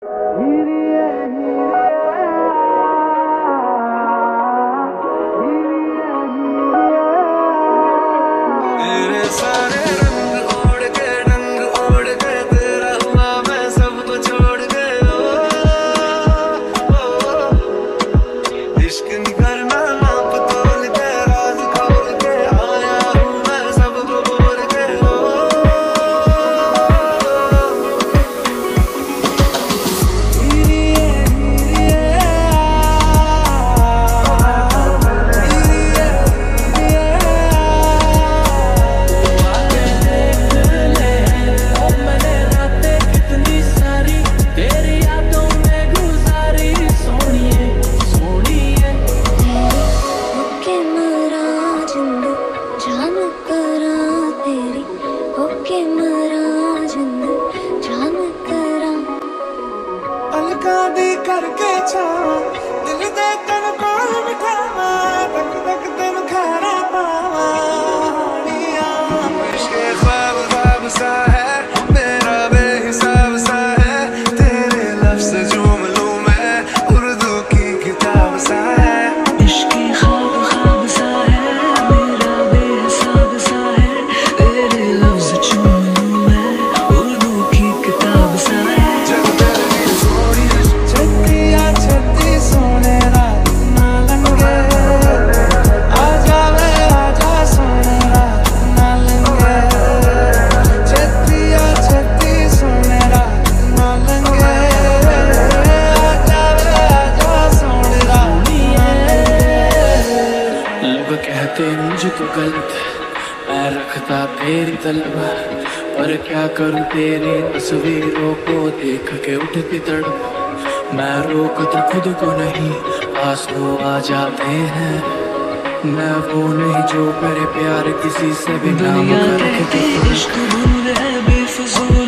तेरे सारे रंग ओढ़ के तेरा हुआ मैं सबको छोड़ के इश्क नहीं करना नाप तोल के राज खोल के आया हूँ मैं सबको बोल के दी करके छावा दिल दे तन कोल बिठावा तक तक तन खाना पावा इश्क़ ख्वाब ख्वाब सा है मेरा बेहिसाब सा है तेरे लफ्ज़ झूम लूं मैं उर्दू की किताब सा है इश्क़ ख्वाब ख्वाब सा है मेरा बेहिसाब सा है तेरे लफ्ज़ झूम लूं मैं उर्दू की किताब सा है कहते मुझको गलत मैं रखता तेरी तलब पर क्या करूं तेरी तस्वीरों को देख के उठती तड़प मैं रोकता खुद को नहीं पास वो आ जाते हैं मैं वो नहीं जो मेरे प्यार किसी से भी नाम करके इश्क दूर है बेफिजूल